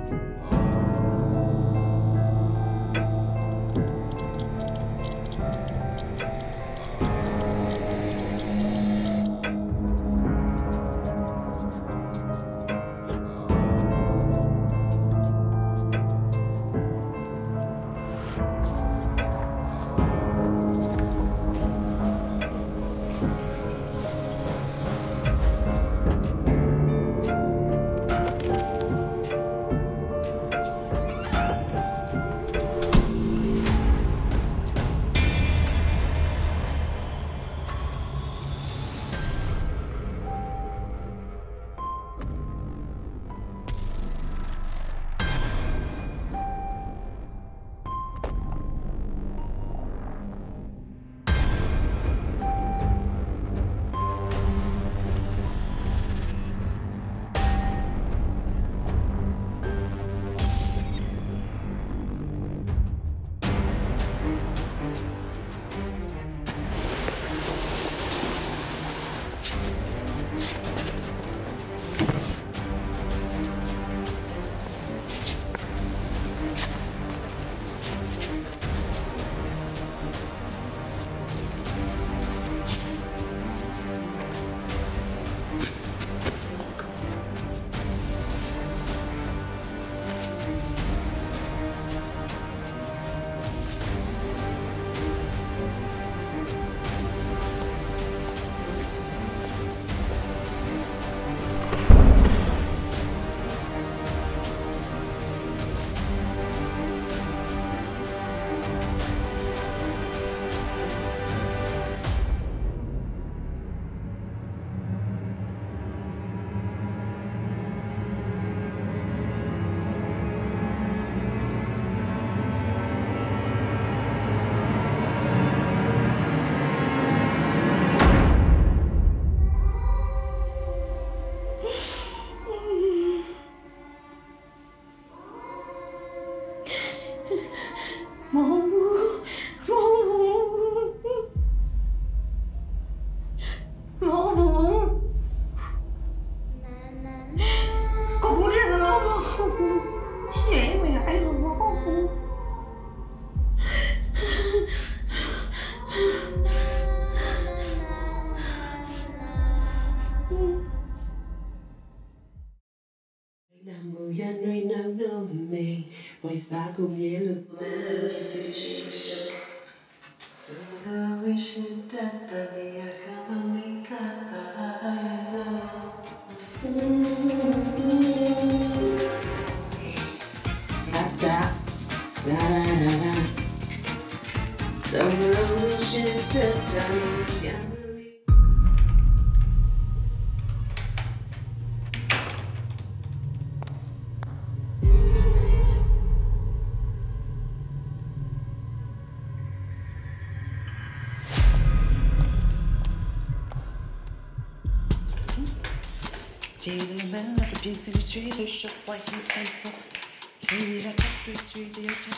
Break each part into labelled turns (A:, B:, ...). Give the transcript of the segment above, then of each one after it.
A: Gentlemen, like a piece of the tree, the shop white and simple. Here I talk to the other.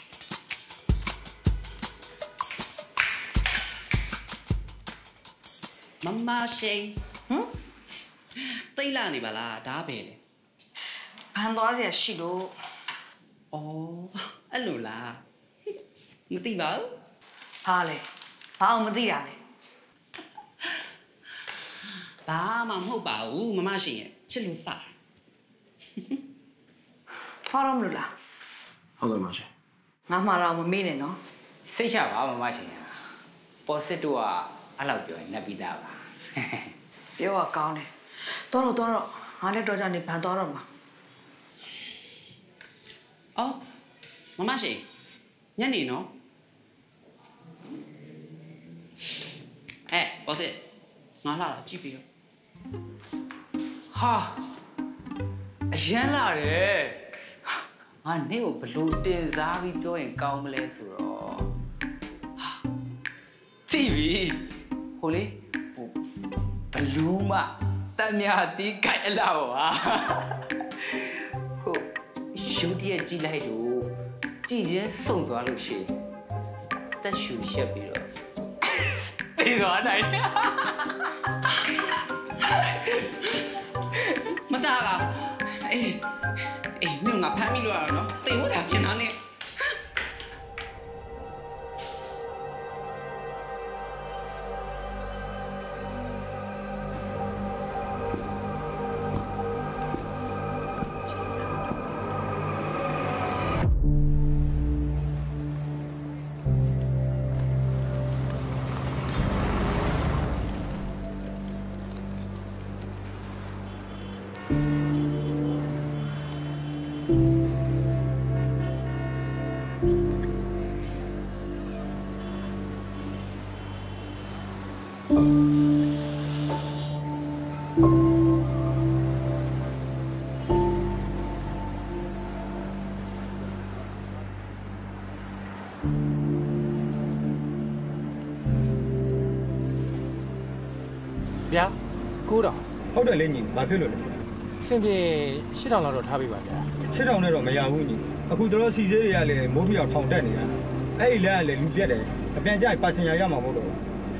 A: Mama Shay. Taylor ni bala, da bele.
B: Pandosia Shido.
A: Oh, alula. Mati bao?
B: Hale. Bao Madia.
A: Ba, Mamma Bao, Mamma Shay, Chilusa.
B: Param Lula.
C: Hello, Masha.
B: Mamma meaning, no?
D: Say, Mamma Shay. Possetua, I love you, Nabida.
B: You are gone. Toro, I let Dojani Pandorama.
A: Oh, Mamma Shay. Yanni, no? Eh, was it? Nala, GPU.
D: Ha! Jella, I knew Blue Zari blowing Gaumles. TV, Holy Baluma, Tamiati, Kaila. Should ye Gilaido? Gigian song to Alushi. That should ship you. They don't
A: Mataga, ငါဖမ်းမိလို့ရတော့နော်တေဖို့တာပြင်တာနဲ့
C: ဗျာ9တောင်
E: ဟုတ်တယ်လေညီဘာဖြစ်လို့လဲ
C: စင်ပြေ8000လောက်တော့ထားပေးပါဗျာ
E: 8000နဲ့တော့မရဘူးညီအခုတို့စီစေးတွေကလည်းမိုးပြအောင်ထောင်တက်နေတာအဲ့ဒီလက်ကလည်းလူပြက်တယ်အပြန်ကြိုက်ပါစင်ရရမှာမဟုတ်တော့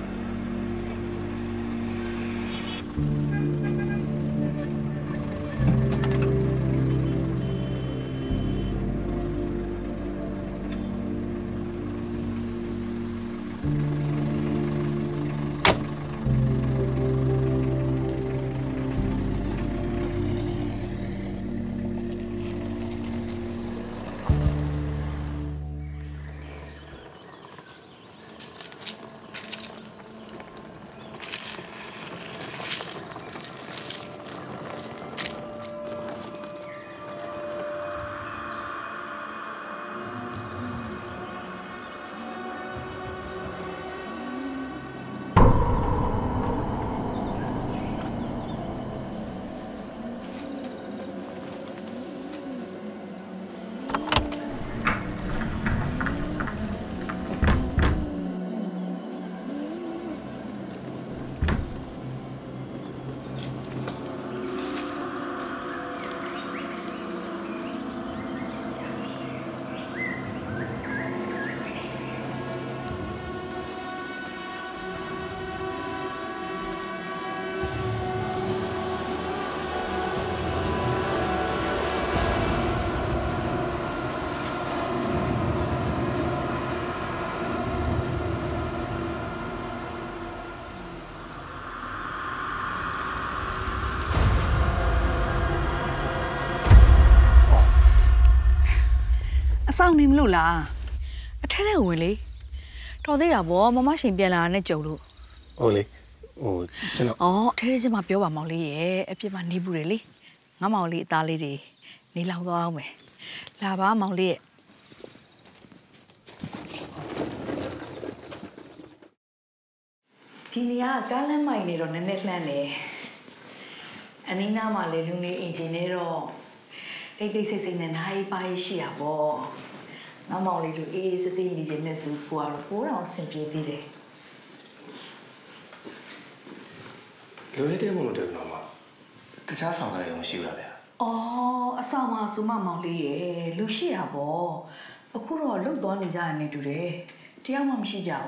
B: အဆောင်နေမလို့လားအထက်ထဲဝင်လေတော်သေးတာဗောမမရှိန်ပြန်လာနဲ့ကြုံလို့
C: ဟုတ်လေဟိုကျွန်တော်
B: အထဲထဲချင်းမပြောပါမောင်လေးရဲ့အပြစ်မနေဘူးလေငါမောင်လေးအသားလေးတွေနေလောင်သွားအောင်မယ်လာပါမောင်လေးရဲ့ဒီနေရာကကားလမ်းမိုင်နေတော့နည်းနည်းလှမ်းတယ်အနီးနားမှာလေလူနေအင်ဂျင်နေတော့တိတ်တိတ်ဆိတ်ဆိတ်နဲ့နိုင်ပါရှိတာပေါ့ငါမောင်လေးလူအေးအေးဆေးဆေးနေခြင်းနဲ့သူပွားတော့ပိုးတော်အဆင်ပြေသေးတယ်
F: လူလေးတဲ့မလို့တယ်တော့မှတခြားဆောင်တာတွေမရှိဘူးလားဗျာ
B: အဆောင်မှာဆိုမှမောင်လေးရဲ့လူရှိတာပေါ့အခုတော့လွတ်သွားနေကြရနေတူတယ်တယောက်မှမရှိကြ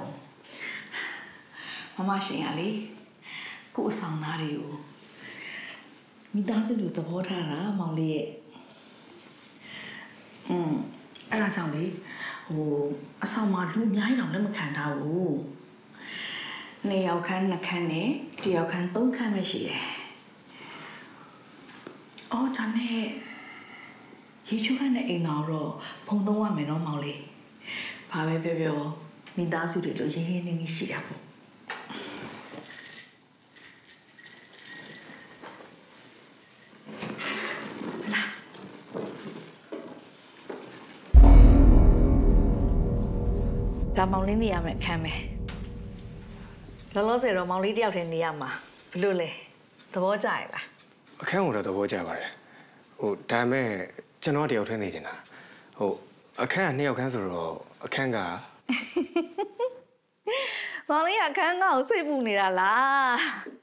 B: ဘူးမမရှင်ရလေကို့အဆောင်သားတွေကိုမိသားစုလိုသဘောထားတာမောင်လေးရဲ့အဲ့ဒါကြောင့်လေအဆောင်မှာလူအများကြီးတော့လက်မခံထားဘူး2ယောက်ခန်း2ခန်းနဲ့1ယောက်ခန်း3ခန်းပဲရှိတယ်ဒါနဲ့ရေချိုးခန်းနဲ့အိမ်တော်တော့ဖုံသုံးရမယ်နော်မောင်လေးဘာပဲပြောပြောမိသားစုတွေလိုရင်းရင်းနှီးနှီးရှိတာပေါ့ဒါမောင်လေးနေရမယ်အခန်းပဲလောလောဆယ်တော့မောင်လေးတယောက်တည်းနေရမှာဘယ်လိုလဲသဘောကျရဲ့လား
F: အခန်းကတော့သဘောကျပါတယ်ဒါပေမဲ့ကျွန်တော်တယောက်တည်းနေနေတာအခန်းက2ယောက်ခန်းဆိုတော့အခန်းက
B: မောင်လေးကအခန်းကောက်စိတ်ပူနေတာလား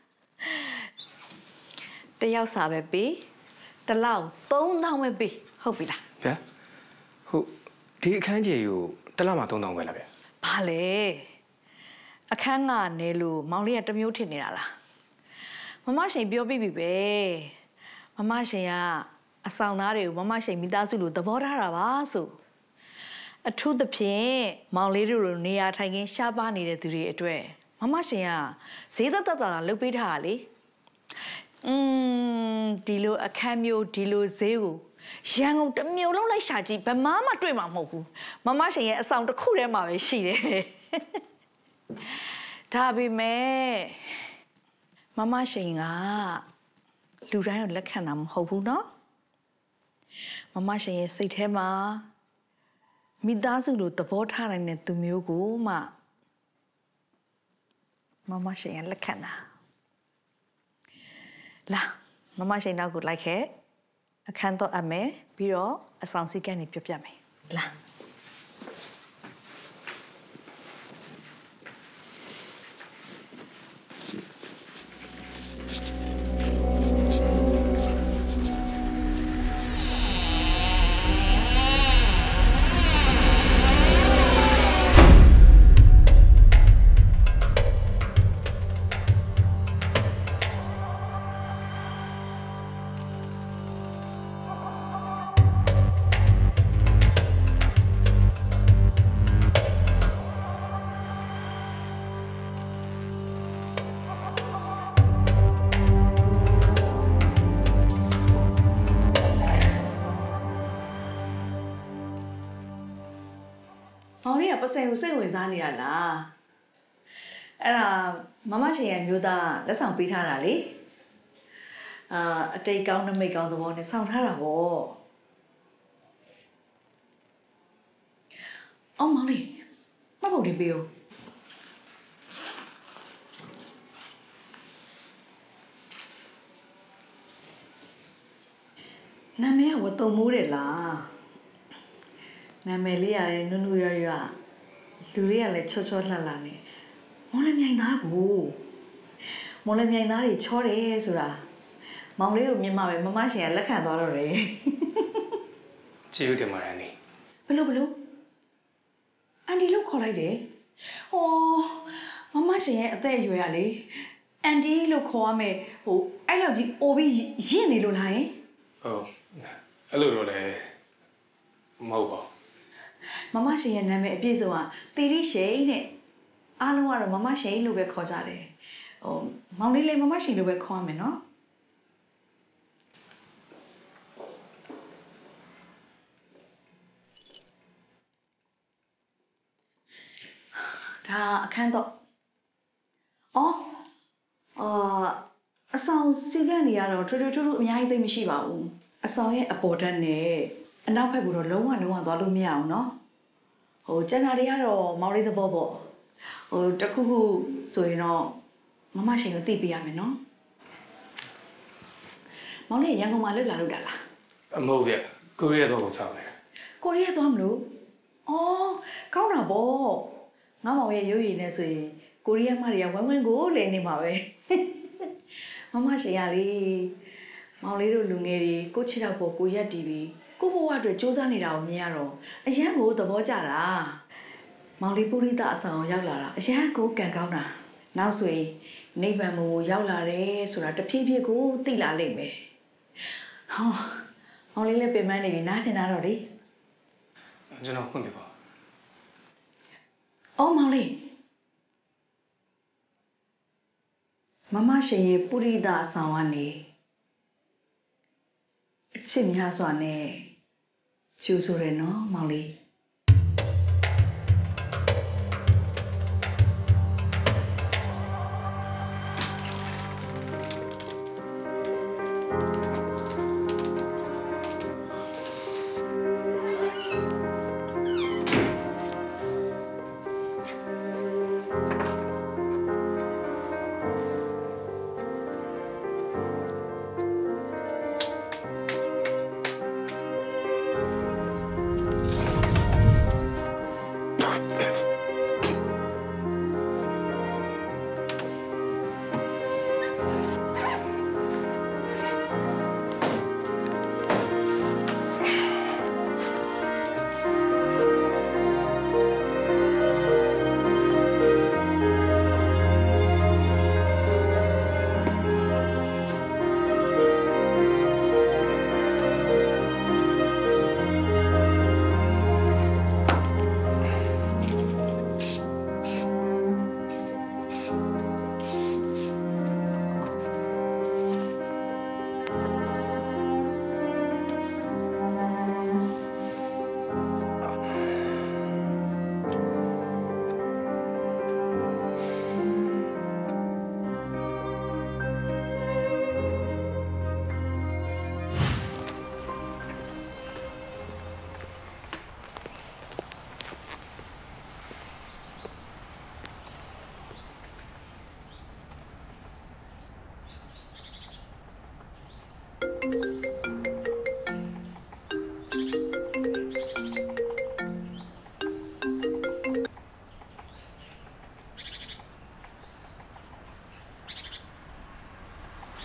B: တယောက်စာပဲပေးတစ်လောက်3000ပဲပေးဟုတ်ပြီလား
F: ဗျာဒီအခန်းကြီးကိုတစ်လမှ3000ပဲလားဗျာ
B: ဘာလဲအခန်းကနေလို့မောင်လေးကတမျိုးထင်နေတာလားမမရှင်ပြောပြီးပြီပဲမမရှင်ကအဆောင်သားတွေကိုမမရှိန်မိသားစုလိုသဘောထားတာပါဆိုအထူးသဖြင့်မောင်လေးတို့လိုနေရာထိုင်ခင်းရှားပါနေတဲ့သူတွေအတွက်မရှိန်ကဈေးသက်သက်သာလုပ်ပေးထားတာလေဒီလိုအခန်းမျိုးဒီလိုဈေးကိုရန်ကုန်တစ်မြို့လုံးလိုက်ရှာကြည့်ဘယ်မှမတွေ့မှာမဟုတ်ဘူးမရှိန်ရဲ့အဆောင်တစ်ခုထဲမှာပဲရှိတယ်ဒါပေမဲ့မရှိန်ကလူတိုင်းကိုလက်ခံတာမဟုတ်ဘူးနော်မရှိန်ရဲ့စိတ်ထဲမှာမိသားစုလိုသဘောထားနိုင်တဲ့သူမျိုးကိုမရှိန်ရဲ့လက်ခံတာလာမရှိန်နောက်ကိုလိုက်ခဲ့အခန်းတော့အမယ်ပြီးတော့အဆောင်စည်းကမ်းတွေပြပြမယ်လာမောင်လေးကပစိန်ကိုစိတ်ဝင်စားနေရလားအဲ့ဒါမရှိန်ရဲ့မျိုးသားလက်ဆောင်ပေးထားတာလေအတိတ်ကောင်းနမိတ်ကောင်းသဘောနဲ့ဆောင်ထားတာပေါ့မောင်လေးမဟုတ်ဒီပေးဦးနာမည်ကဝတ်တုံမိုးတယ်လားနာမည်လေးရတယ်နုနုရွရွလူလေးကလည်းချောချောလှလှနေမောင်လည်းမြိုင်သားကိုမောင်လည်းမြိုင်သားတွေချောတယ်ဆိုတာမောင်လေးကိုမြင်မှပဲမရှိန်ကလက်ခံသွားတော့တယ်
F: ကျေးဇူးတင်ပါတယ်အန်ဒီ
B: ဘလို့အန်ဒီလို့ခေါ်လိုက်တယ်ဟောမရှိန်ရဲ့အသက်အရွယ်ကလေအန်ဒီလို့ခေါ်ရမယ်အဲ့လောက်ကြီးအိုပြီးရင့်နေလို့လားယင်
F: ဟုတ်အဲ့လိုတော့လည်းမဟုတ်ပါ
B: ဘူးမရှိန်ရဲ့နာမည်အပြည့်စုံကတီရီရှိန်နဲ့အားလုံးကတော့မရှိန်လို့ပဲခေါ်ကြတယ်မောင်လေးလေးမရှိန်လို့ပဲခေါ်ရမယ်နော်ဒါအခန်းတော့အဆောင်စီကန်းနေရတော့ထူးအများကြီးသိမရှိပါဘူးအဆောင်ရဲ့အပေါ်ဓာတ်နဲ့အနောက်ဘက်ကတော့လုံးဝသွားလို့မရအောင်နော်ကျန်တာတွေကတော့မောင်လေးသဘောပေါ့တခုခုဆိုရင်တော့မရှိန်ကိုသိပေးရမယ်နော်မောင်လေးရန်ကုန်မှာလောက်တာလား
F: မဟုတ်ဗျကိုရီးယားတော့ဆောင်းတယ်
B: ကိုရီးယားသွားမလို့ကောင်းတာပေါ့ငါမောင်ရဲ့ရုပ်ရည်နဲ့ဆိုရင်ကိုရီးယားမတွေကဝမ်းကိုလဲနေမှာပဲမရှိန်ရလေမောင်လေးတို့လူငယ်တွေကိုချစ်တော့ကိုရက်တီးပြီးကိုဘဝအတွက်စူးစမ်းနေတာကိုမြင်ရတော့အရန်ကိုသဘောကျတာမောင်လေးပုရိသအဆောင်ရောက်လာတာအရန်ကိုကံကောင်းတာနောက်ဆိုရင်နိဗ္ဗာန်ကိုရောက်လာတယ်ဆိုတာတဖြည်းဖြည်းကိုသိလာလိမ့်မယ်မောင်လေးလည်းပြင်ပန်းနေပြီနားချင်တာတော့လေ
F: ကျွန်တော်ခွင့်ပြပါ
B: မောင်လေးမရှိန်ရဲ့ပုရိသအဆောင်ကနေအချစ်များစွာနဲ့ကျူဆိုတယ်နော်မောင်လေး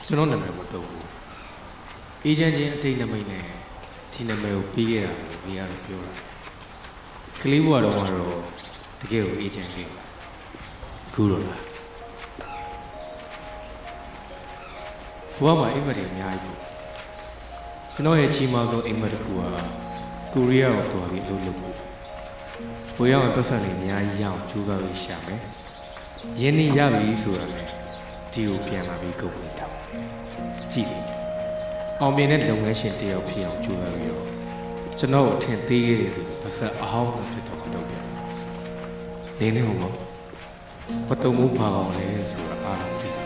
F: ကျွန်တော်နာမည်မတော့ဘူးအေဂျင့်ချင်းအတိတ်နမိတ်နဲ့ဒီနာမည်ကိုပြီးခဲ့တာကိုမိရတယ်ပြောတာကလေးဘွားတော့တကယ်ကိုအေဂျင့်လေးအခုတော့လားဘွားမှာအိမ်မက်တွေအများကြီးပေါ့ကျွန်တော်ရဲ့ကြီးမားဆုံးအိမ်မက်တစ်ခုကကိုရီးယားကိုတွားပြီးအလုပ်လုပ်ဖို့ဘွေရောက်ရင်ပတ်စံတွေအများကြီးရအောင်ကြိုးစားပြီးရှာမယ်ရင်းနှီးရပြီဆိုတာလေဒီကိုပြန်လာပြီးကုန်နေတာကြည့်လေအောင်မြင်တဲ့လုပ်ငန်းရှင်တယောက်ဖြစ်အောင်ကြိုးစားပြီးတော့ကျွန်တော်အထင်သေးခဲ့တဲ့သူပါစက်အဟောင်းနဲ့ဖြစ်တော့လုပ်ပြန်နေနေဟုတ်မတုံမှုပါအောင်လဲဆိုတာအားလုံးသိ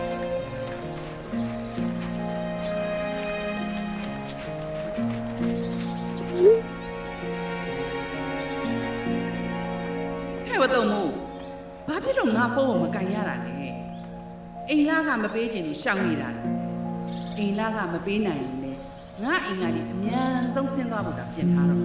A: ဟဲ့ဝတ်တော့မို့ဘာဖြစ်လို့ငါဖုန်းကိုမကန်ရတာလဲအိမ်လာကမပေးချင်လို့ရှောင်နေတာလားအိမ်လာကမပေးနိုင်ရင်လေငါအိမ်ကနေအမြန်ဆုံးဆင်းသွားဖို့တာပြင်ထားတော့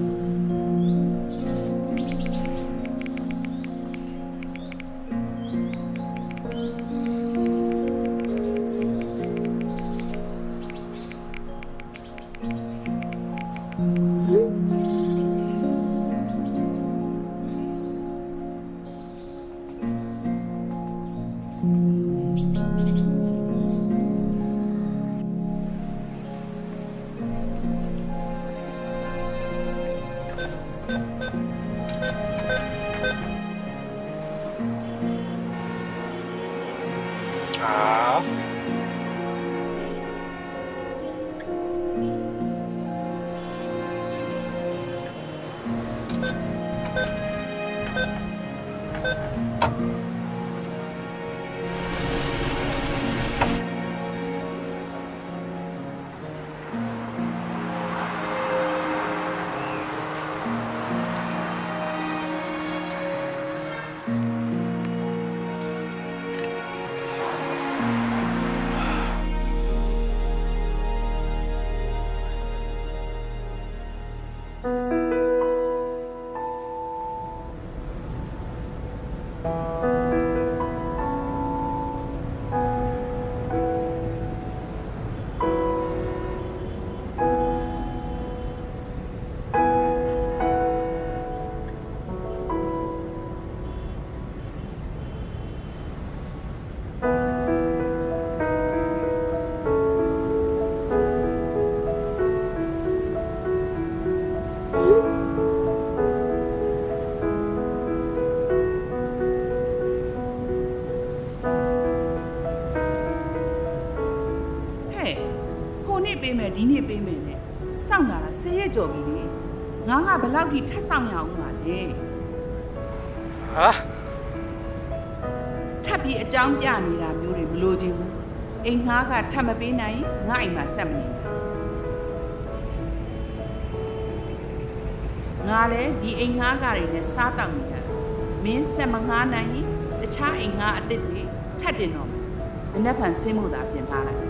A: ဒီနေ့ပေးမယ်နဲ့စောင့်လာတာ10ရက်ကျော်ပြီလေငါကဘယ်လောက်ထိထပ်ဆောင်ရအောင်ပါလဲဟာထပ်ပြီးအကြောင်းပြနေတာမျိုးတွေမလိုချင်ဘူးအိမ်ငါကထပ်မပေးနိုင်ငါအိမ်မှာဆက်မနေငါလည်းဒီအိမ်ငါကတွေနဲ့စားတောက်နေတာမင်းဆက်မငါနိုင်ရင်တခြားအိမ်ငါအစ်စ်တွေထပ်တင်တော့မယ်မနေ့ကဆင်းမှုသာပြင်ထားလိုက်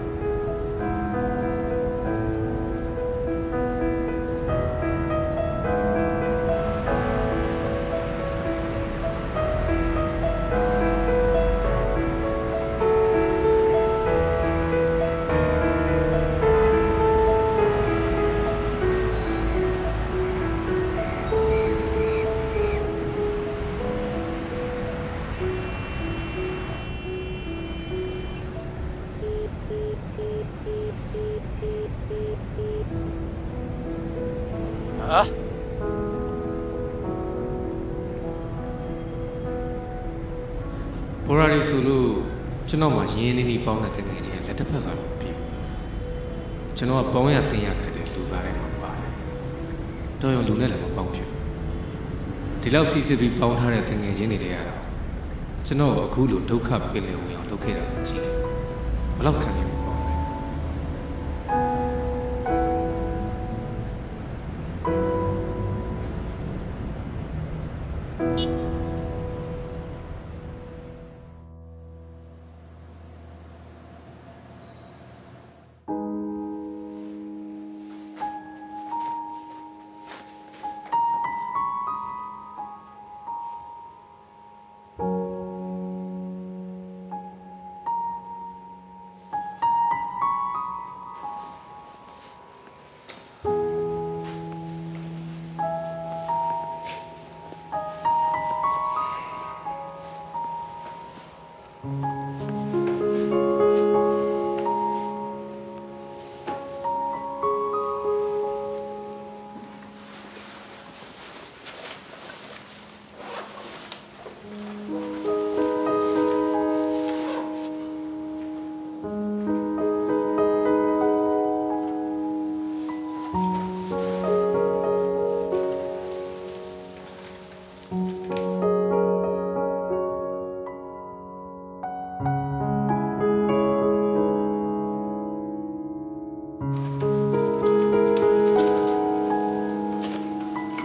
F: ဘော်ရာရီဆိုလို့ကျွန်တော်မှရင်းနေပေါင်းတဲ့တကယ်ချင်းလက်တစ်ဖက်စားလို့ပြီကျွန်တော်ကပေါင်းရတင်ရခက်တဲ့လူစားတိုင်းမှာပါတယ်တော်ရုံလူနဲ့လည်းမပေါင်းဖြစ်ဒီလောက်စီစစ်ပြီးပေါင်းထားတဲ့တကယ်ချင်းတွေတည်းရတော့ကျွန်တော်အခုလိုဒုက္ခပင်လယ်ဝင်အောင်လုပ်ခဲ့တာကြီးတယ်ဘလောက်ခံရမပေါင်းလဲ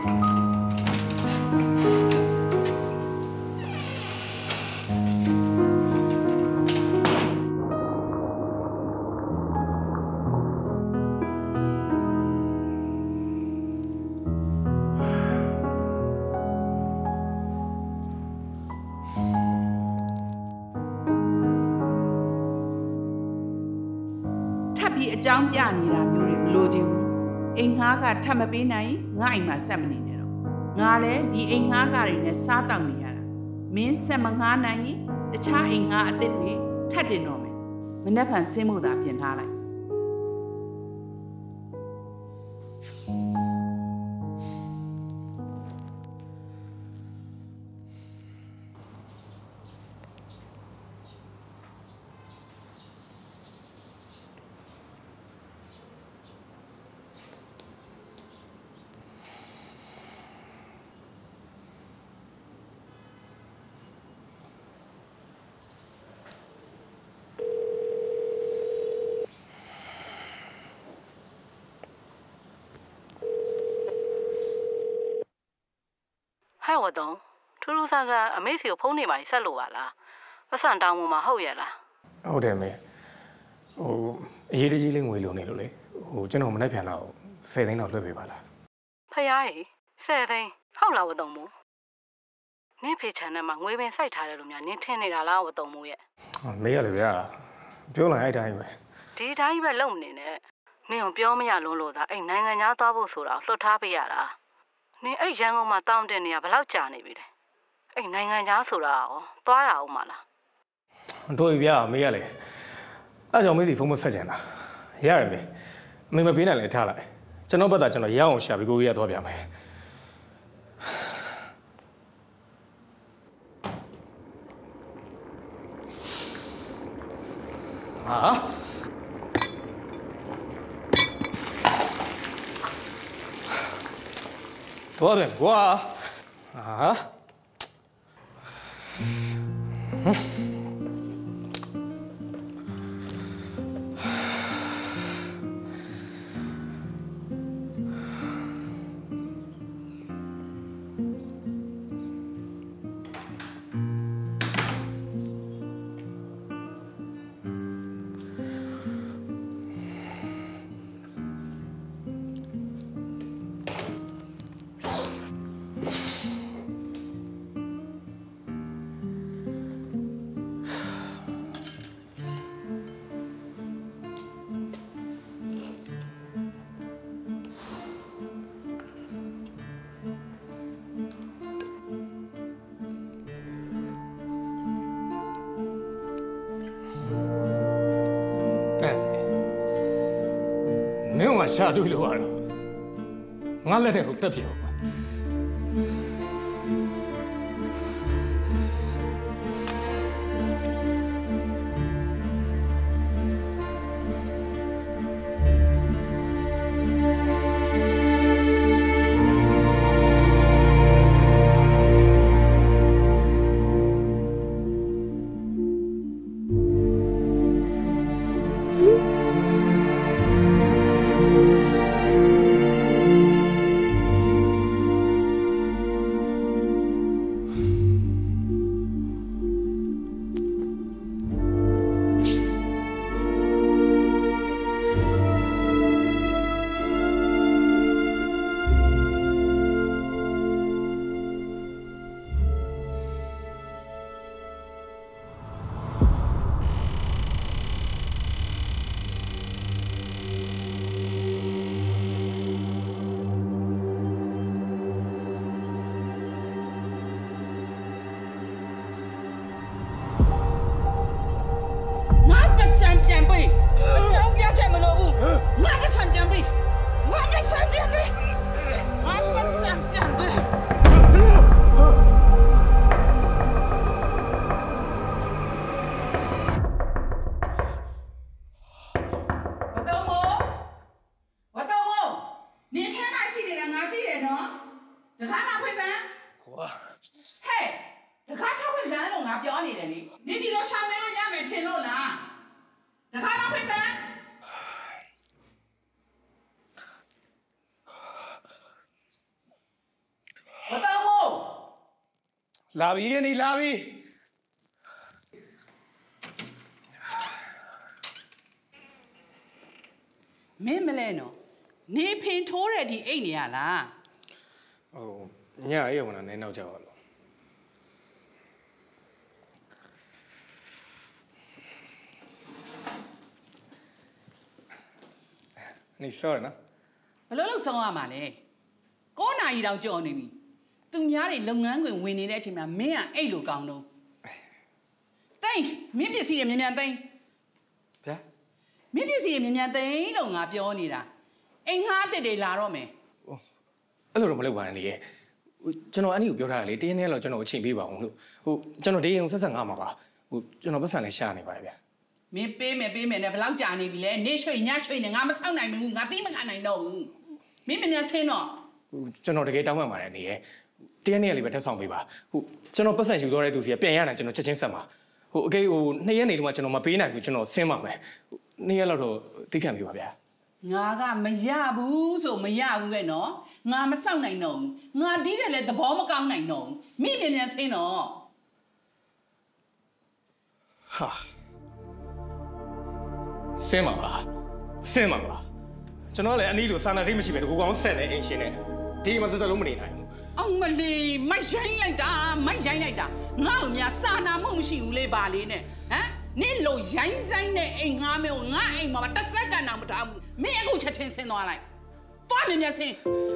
A: အကြောင်းပြနေတာမျိုးတွေမလိုချင်ဘူးအိမ်ငှားကထပ်မပေးနိုင်ငါအိမ်မှာဆက်မနေနဲ့တော့ငါလည်းဒီအိမ်ငှားကတွေနဲ့စားတောက်နေရတာမင်းဆက်မငှားနိုင်ရင်တခြားအိမ်ငှားအသစ်တွေထပ်တင်တော့မယ်မနေ့ကဆင်းဖို့သာပြင်ထားလိုက်
G: ဟဲ့ဝတုံထူးထူးဆန်းဆန်းအမေစီကိုဖုန်းနေပါဆက်လို့ပါလားပတ်စံတောင်းမှုမှာဟုတ်ရဲ့လား
C: ဟုတ်တယ်မေအရေးတကြီးလေးငွေလိုနေလို့လေကျွန်တော်မနေ့ပြန်တော့10 သိန်းတော့လွှဲပေးပါလား
G: ဖယားကြီး10 သိန်းဟုတ်လားဝတုံမို့နင်းဖေချန်ထဲမှာငွေပင်စိုက်ထားတယ်လို့များနင်းထင်နေတာလားဝတုံမို့ရဲ့
C: မေးရလေဗျာပြောလိုက်အဲ့တိုင်းပဲ
G: ဒီတိုင်းပဲလုံနေနဲ့နင်းကိုပြောမရလုံးလို့သာအဲ့နိုင်ငံသားသွားဖို့ဆိုတာလွှတ်ထားပေးရတာနင်အဲ့ရန်ကုန်မှာတောင်းတင်နေရဘယ်လောက်ကြာနေပြီလဲအဲ့နိုင်ငံသားဆိုတာရောသွားရအောင်မလား
C: တို့ပြမေးရလေအဲ့ကြောင့်မေးစီဖုန်းမဆက်ချင်တာရတယ်မေအမေမပေးနိုင်လဲထားလိုက်ကျွန်တော်ဘက်ကကျွန်တော်ရအောင်ရှာပြီးကိုကြီးရသွားပြန်မယ်ဟာသွားတယ်ကွာဟာမင်းကရှာတွေ့လို့ရတော့ငါလက်ထဲကိုတက်ပြေပါလာပြီနေလာပြီ
A: မင်းမလဲနော်နေဖင်ထိုးတဲ့ဒီအိတ်နေရလား
C: ဟိုညအေးရမလားနည်းနောက်ကြပါလို့နေဆောရနော်
A: ဘလို့လို့ဆုံးရမှာလဲ9 နာရီတောင်ကြော်နေပြီသူများတွေလုပ်ငန်းခွင်ဝင်နေတဲ့အချိန်မှာမင်းကအိတ်လိုကောင်းတော့သိန်းမင်းပစ္စည်းတွေမြန်သိန်း
C: ဗျာ
A: မင်းပစ္စည်းတွေမြန်သိန်းလို့ငါပြောနေတာအိမ်ငှားတစ်တွေလာတော့မယ်
C: အဲ့လိုတော့မလုပ်ပါနဲ့လေကျွန်တော်အန်ဒီကိုပြောထားတယ်လေတင်းနေတော့ကျွန်တော်အချိန်ပေးပါအောင်လို့ကျွန်တော်ဒီရင်ဆက်ဆက်ငါမှာပါကျွန်တော်ပတ်စံလည်းရှာနေပါတယ်ဗျာ
A: မင်းပေးမယ်နဲ့ဘယ်လောက်ကြာနေပြီလဲနေရွှေညရွှေနဲ့ငါမဆောက်နိုင်ဘူးငါပြီးမခံနိုင်တော့ဘူးမင်းမြန်ဆင်းတော့
C: ကျွန်တော်တကယ်တောင်းပန်ပါတယ်နေရတင်းနေရလေးပဲထပ်ဆောင်ပေးပါကျွန်တော်ပတ်စံယူတော့တဲ့သူစီကပြန်ရနိုင်ကျွန်တော်ချက်ချင်းဆက်မှာအကေ2ရက်နေတော့ကျွန်တော်မပေးနိုင်ဘူးကျွန်တော်ဆင်းပါမယ်2ရက်လောက်တော့သိခံပြီပါဗျာ
A: ငါကမရဘူးဆိုမရဘူးပဲနော်ငါမဆောက်နိုင်တော့ငါဒီးတယ်လည်းသဘောမကောင်းနိုင်တော့မင်းမြန်ဆင်းတော့
C: ဟာဆင်းပါလားကျွန်တော်လည်းအနည်းလိုစာနာသိမရှိပဲတကူကောင်းဆက်နေအိမ်ရှင်နဲ့ဒီမှာသက်သက်လုံးမနေနိုင်ဘူး
A: အောင်မလီမိုက်ရိုင်းလိုက်တာငါ့ကိုများစာနာမှုမရှိဘူးလေပါလေးနဲ့ဟမ်နင့်လိုရိုင်းဆိုင်တဲ့အိမ်ငါမဲကိုငါအိမ်မှာတစ်စက္ကန့်တောင်မထားဘူးမင်းအခုချက်ချင်းဆင်းသွားလိုက်သွားမြန်ဆင်း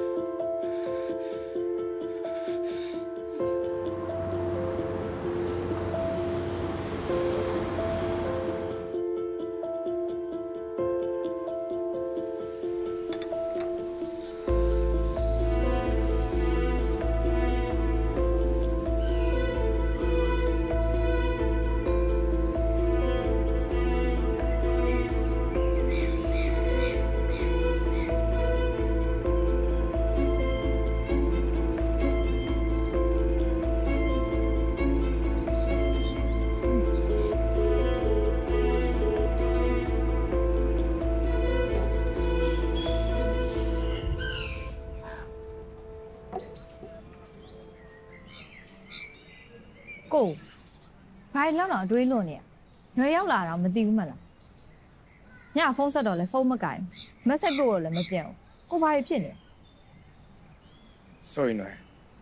H: ကိုဘာလောက်တော့တွေးလို့နေရွယ်ရောက်လာတော့မသိဘူးမလားညဖုန်းဆက်တော့လဲဖုန်းမကင်မက်ဆေ့ပို့တော့လည်းမကြည့်ဘူးကိုဘာဖြစ်နေ
C: sorry နော်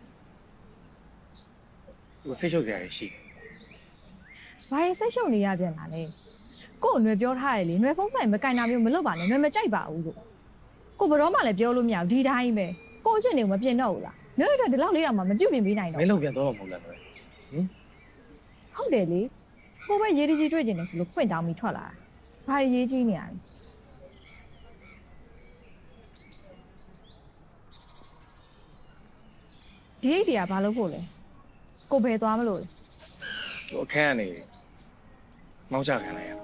C: စိတ်ရှုပ်စရာရှိ
H: ဘာရင်စိတ်ရှုပ်နေရပြန်လာလဲကို့အနွယ်ပြောထားတယ်လေနွယ်ဖုန်းဆိုင်မကင်တာမျိုးမလုပ်ပါနဲ့နွယ်မကြိုက်ပါဘူးလို့ကိုဘယ်တော့မှလည်းပြောလို့မရဘူးဒီတိုင်းပဲကို့အချင်းတွေကိုမပြင်တော့ဘူးလားနွယ်တို့ဒီလောက်လေးတော့မှမပြုတ်ပြင်ပေးနိုင်တော့
C: မင်းလုံးပြန်တော့မဟုတ်လားနွယ်
H: ဟုတ်တယ်လေကိုပဲရေးကြီးတွေ့ကျင်တယ်ဆိုလို့ဖွင့်တောင်းပြီးထွက်လာတာဘာရေးကြီးနေရလဲဒီအိတ်တွေကဘာလို့ဖို့လဲကိုဘယ်သွားမလို့လဲ
C: အခန်းကနေမောင်းချခံလိုက်ရ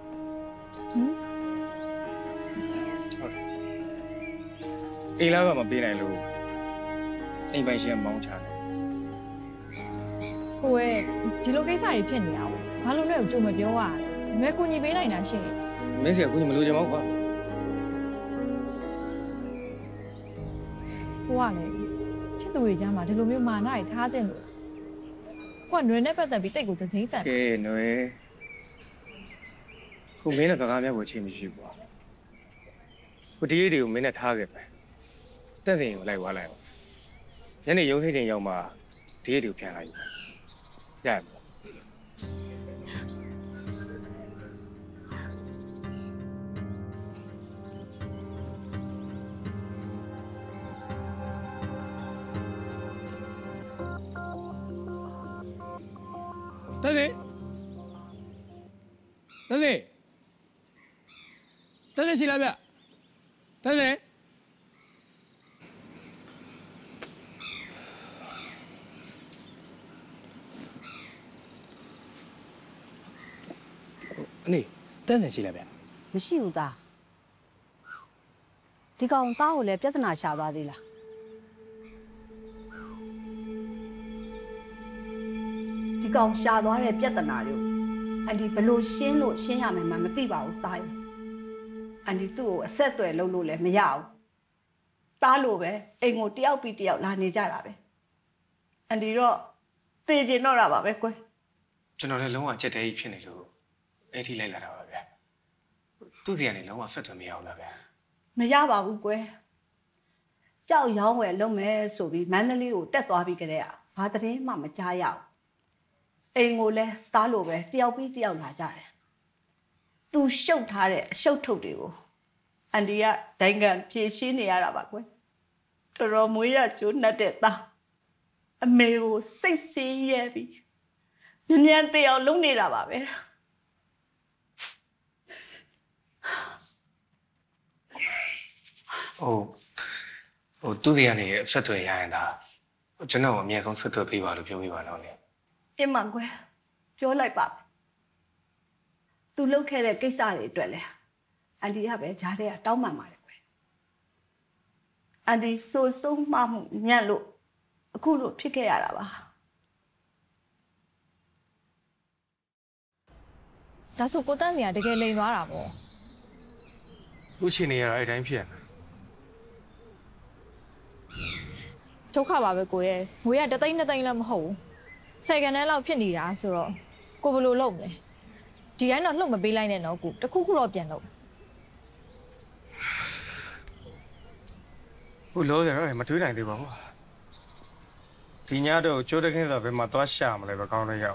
C: အိမ်လာကမပေးနိုင်လို့အိမ်ပိုင်ရှင်မောင်းချတယ်
H: ကိုရဲ့ဒီလိုကိစ္စတွေဖြစ်နေတာဘာလို့လဲကြုံမပြောရလဲကိုညီပေးနိုင်တာရှိရင်
C: မင်းစီကကိုညီမလို့ချင်ပါဘူးကွာ
H: ကိုကလည်းချစ်သူတွေကြားမှာဒီလိုမျိုးမာနတွေထားတဲ့လို့ကိုကနွယ်နဲ့ပတ်သက်ပြီးတိတ်ကိုသိသိဆန်
C: ကဲနွယ်ကိုမင်းနဲ့စကားများကိုချိန်မရှိဘူးကွာကိုဒီအိတ်တွေကိုမင်းနဲ့ထားခဲ့ပဲတက်စင်ကိုလိုက်သွားလိုက်အောင်ညနေရုံးစိတ်ချိန်ရောက်မှဒီအိတ်တွေကိုပြန်လာယူရရမယ်တက်စင်ရှိလားဗျတက်စင်အနေတက်စင်ရှိလားဗျ
I: မရှိဘူးသားဒီကောင်သားကိုလည်းပြဿနာရှာသွားသေးလားဒီကောင်ရှာသွားတဲ့ပြဿနာတွေကိုအန်ဒီဘလို့ရှင်းလို့ရှင်းရမယ်မှမသိပါဘူးသားရဲ့အန်ဒီသူ့ကိုအဆက်အသွယ်လုပ်လို့လည်းမရဘူးသားလို့ပဲအိမ်ကိုတယောက်ပြီးတယောက်လာနေကြတာပဲအန်ဒီတော့သေကျင်တော့တာပါပဲကွယ်
C: ကျွန်တော်လည်းလုံးဝကြက်တဲကြီးဖြစ်နေလို့အဲ့ထိလိုက်လာတာပါဗျာသူ့စီကနေလုံးဝဆက်သွယ်မရအောင်လားဗျာ
I: မရပါဘူးကွယ်ကြောက်ရောင်းဝယ်လုံးမယ်ဆိုပြီးမန္တလေးကိုတက်သွားပြီးကြတဲ့ဘာတည်းမှမကြားရဘူးအိမ်ကိုလည်းသားလိုပဲတယောက်ပြီးတယောက်လာကြတယ်သူရှုပ်ထားတဲ့အရှုပ်ထုတ်တွေကိုအန်ဒီကဒိုင်ငံဖြည့်ရှင်းနေရတာပါကွယ်တော်တော်မွေးရကျိုးနှက်တဲ့သားအမေကိုစိတ်ဆင်းရဲပြီးမြန်သေးအောင်လုပ်နေတာပါပဲ
C: ဟိုသူ့စီကနေဆက်သွယ်ရရင်ဒါကျွန်တော်အမြဲဆုံးဆက်သွယ်ပေးပါလို့ပြောပေးပါတော့လေ
I: အင်းမကွယ်ပြောလိုက်ပါသူလုပ်ခဲ့တဲ့ကိစ္စတွေအတွက်လဲအန်ဒီကပဲဂျားတဲ့ကတောင်းပန်ပါတယ်ကွယ်အန်ဒီဆိုဆုံးမှမှုညံ့လို့အခုလိုဖြစ်ခဲ့ရတာပါ
H: ဒါဆိုကိုတန်းစီကတကယ်လိန်သွားတာပေါ့
C: ခုချိန်နေရတာအဲ့တိုင်းဖြစ်နေ
H: ဒုက္ခပါပဲကိုရဲ့ငွေက1သိန်း2သိန်းလည်းမဟုတ်ဘူး10ကန်တန်းလောက်ဖြစ်နေတာဆိုတော့ကိုဘယ်လိုလုပ်မလဲဒီတိုင်းတော့လှုပ်မပေးလိုက်နဲ့တော့ကိုတခုခုတော့ပြန်လုပ်
C: ခုလို့ဆိုတော့မတွေးနိုင်သေးပါဘူးဒီညတော့ကျိုးတခင်းဆိုဘယ်မှာသွားရှာမလဲပဲကောင်းတော့ရောက်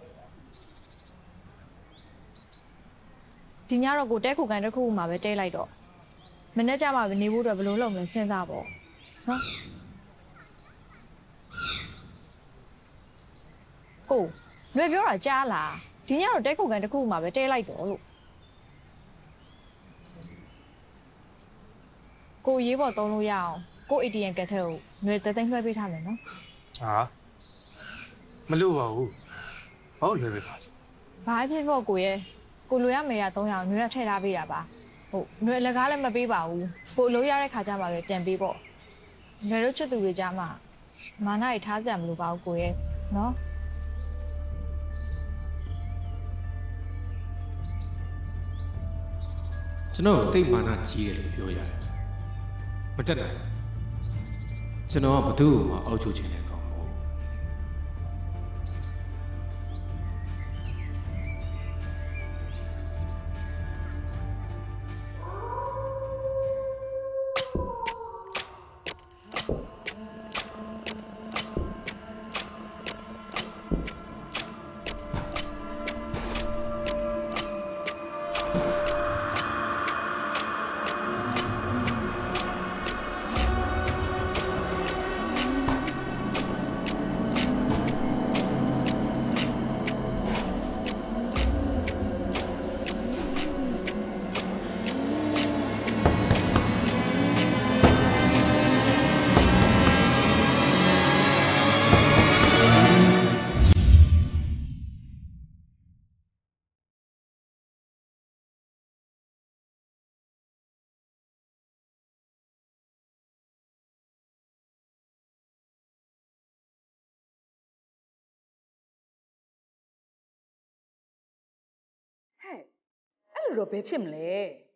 H: ဒီညတော့ကိုတဲခုကန်တစ်ခုမှပဲတဲလိုက်တော့မနေ့ကျမှပဲနေဖို့တော့ဘယ်လိုလုပ်မလဲစဉ်းစားပေါ့နော်ကိုຫນွေပြောတာကြားလားဒီညတော့တဲခုကန်တစ်ခုမှပဲတဲလိုက်တော့လို့ကိုရေးပေါ်သုံးလို့ရအောင်ကို ATM ကတ်ထဲကိုຫນွေ3သိန်းလွှဲပေးထားမယ်နော်
C: ဟာမလို့ပါဘူးဘာလို့လွယ်ပေးပါလဲ
H: ဘာဖြစ်ဖို့ကိုရဲ့ကိုလိုရမေရ300ຫນွေကထည့်ထားပေးတာပါဟုတ်ຫນွေလက်ကားလည်းမပေးပါဘူးကိုလိုရတဲ့ခါကျမှပဲပြန်ပေးပေါ့ຫນွေတို့ချစ်သူတွေကြားမှာမာနရထားစရာမလိုပါဘူးကိုရဲ့နော်
F: ကျွန်တော်တိတ်မာနကြီးတယ်လို့ပြောရတယ်မတက်နိုင်ကျွန်တော်ကဘသူ့ကိုမှအောက်ချုပ်ချင်တဲ့ကောင်မဟုတ်
B: အဲ့လိုတော့ဘယ်ဖြစ်မလဲ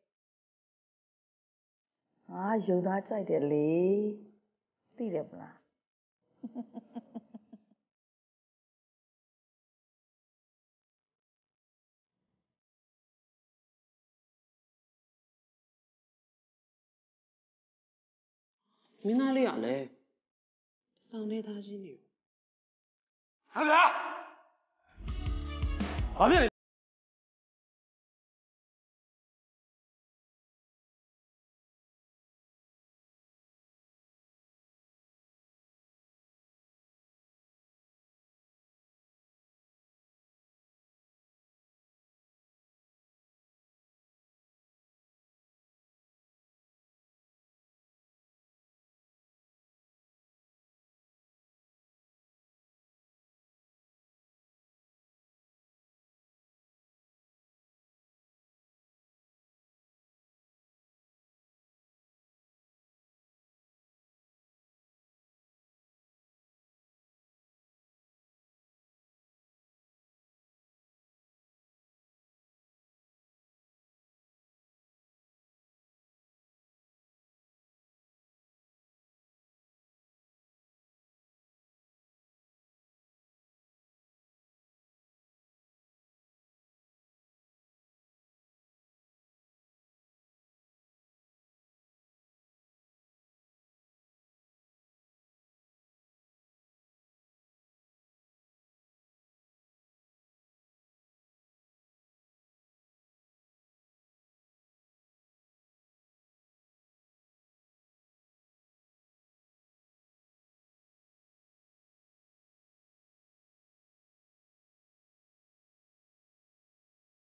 B: ဟာရုံသားကြိုက်တယ်လေသိတယ်မလား
J: မင်းသားလေးကလည်းစောင်းနေသားချင်းနေ
C: ဟာဗျာဘာဖြစ်လဲ